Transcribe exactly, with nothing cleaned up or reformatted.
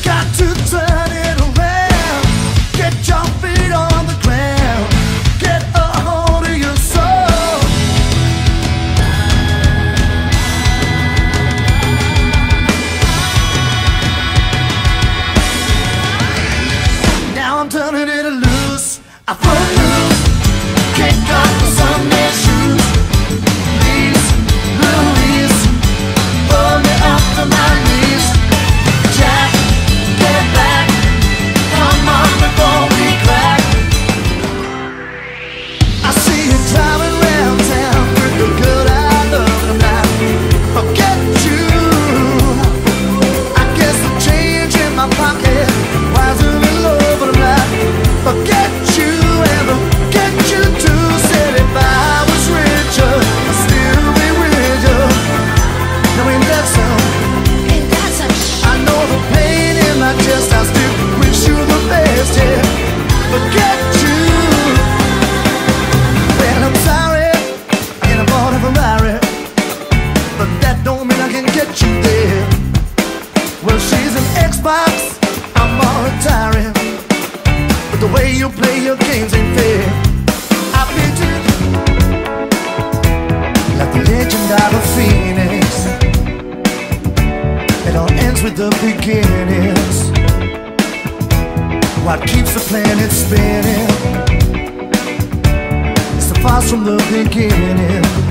Got to turn it around. Get your feet on the ground. Get a hold of your soul. Now I'm turning it loose. I broke loose. Kick off the Sunday shoes. Please, Louise, pull me up to my knees. Jack, get back. Come on before we crack. I see you driving around town with the girl I love tonight. Forget you. I guess the change in my pocket wasn't in love tonight. Forget you and forget you too. Said if I was richer, I'd still be with you. No, ain't that so? Ain't that some shit? I know the pain in my chest. I still wish you the best, yeah. Forget you. Well, I'm sorry, and I bought a Ferrari, but that don't mean I can get you there. Well, she's an Xbox, I'm all retiring, but the way you play your games ain't fair. I picture like the legend of a phoenix. It all ends with the beginnings. What keeps the planet spinning? It's the past from the beginning.